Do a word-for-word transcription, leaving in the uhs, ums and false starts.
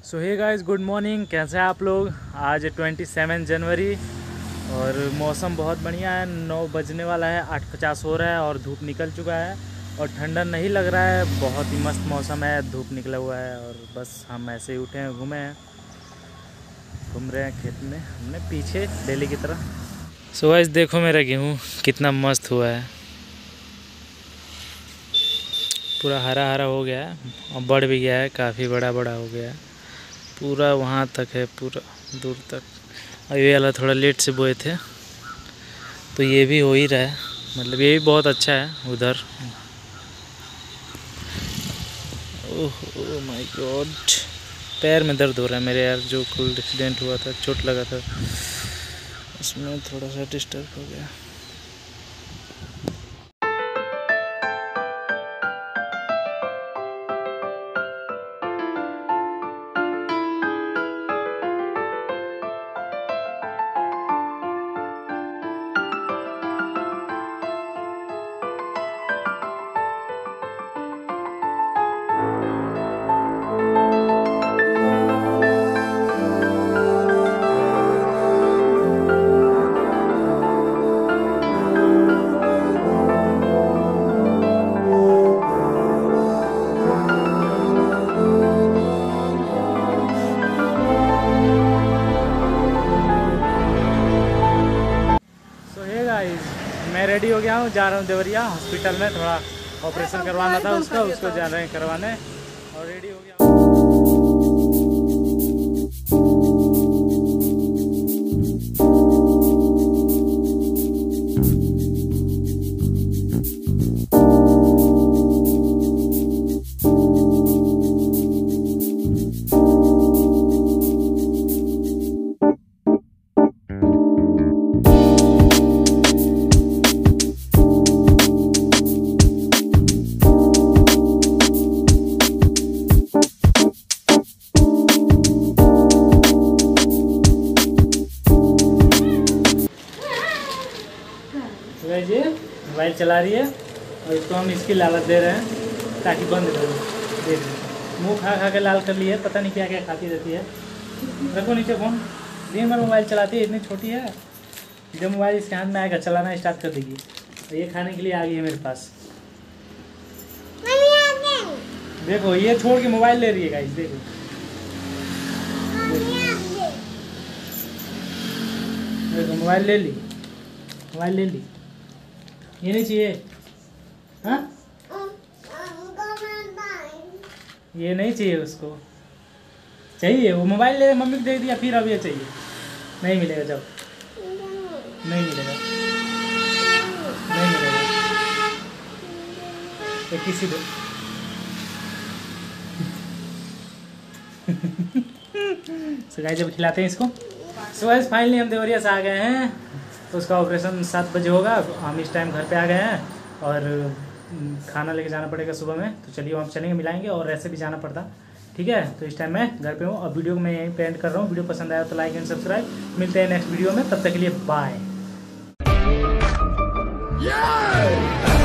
सो hey guys, good morning. कैसे हैं आप लोग? आज सत्ताईस जनवरी और मौसम बहुत बढ़िया है। नौ बजने वाला है, आठ पचास हो रहा है और धूप निकल चुका है और ठंडा नहीं लग रहा है। बहुत ही मस्त मौसम है, धूप निकला हुआ है और बस हम ऐसे ही उठे हैं, घूमे हैं, घूम रहे हैं खेत में हमने पीछे डेली की तरह। सो गाइस देखो मेरा गेहूँ कितना मस्त हुआ है, पूरा हरा हरा हो गया है और बढ़ भी गया है, काफ़ी बड़ा बड़ा हो गया है, पूरा वहाँ तक है, पूरा दूर तक। और ये वाला थोड़ा लेट से बोए थे तो ये भी हो ही रहा है, मतलब ये भी बहुत अच्छा है उधर। ओह माय गॉड, पैर में दर्द हो रहा है मेरे यार। जो कल एक्सीडेंट हुआ था, चोट लगा था, उसमें थोड़ा सा डिस्टर्ब हो गया। मैं रेडी हो गया हूँ, जा रहा हूँ देवरिया हॉस्पिटल में, थोड़ा ऑपरेशन करवाना था उसका, उसको जा रहे हैं करवाने और रेडी हो गया। ये मोबाइल चला रही है और इसको हम इसकी लालच दे रहे हैं ताकि बंद कर दे। मुँह खा खा के लाल कर ली है, पता नहीं क्या क्या खाती रहती है। रखो नीचे फोन, दिन भर मोबाइल चलाती है, इतनी छोटी है। जब मोबाइल इसके हाथ में आएगा चलाना स्टार्ट कर देगी। तो ये खाने के लिए आ गई है मेरे पास। देखो ये छोड़ के मोबाइल ले रही है गाइस, देखो देखो मोबाइल ले ली, मोबाइल ले ली। ये नहीं चाहिए, हाँ ये नहीं चाहिए उसको, चाहिए वो मोबाइल ले, मम्मी को दे दिया, फिर अब ये चाहिए। नहीं मिलेगा, जब नहीं मिलेगा, नहीं मिलेगा तो किसी दो। सो गाइस जब खिलाते हैं इसको। सो गाइस फाइनली हम देवरिया से आ गए हैं, तो उसका ऑपरेशन सात बजे होगा। हम इस टाइम घर पे आ गए हैं और खाना लेके जाना पड़ेगा सुबह में। तो चलिए वहाँ चलेंगे, मिलाएंगे और ऐसे भी जाना पड़ता, ठीक है। तो इस टाइम मैं घर पे हूँ और वीडियो को मैं यहीं पे एंड कर रहा हूँ। वीडियो पसंद आया तो लाइक एंड सब्सक्राइब। मिलते हैं नेक्स्ट वीडियो में, तब तक के लिए बाय।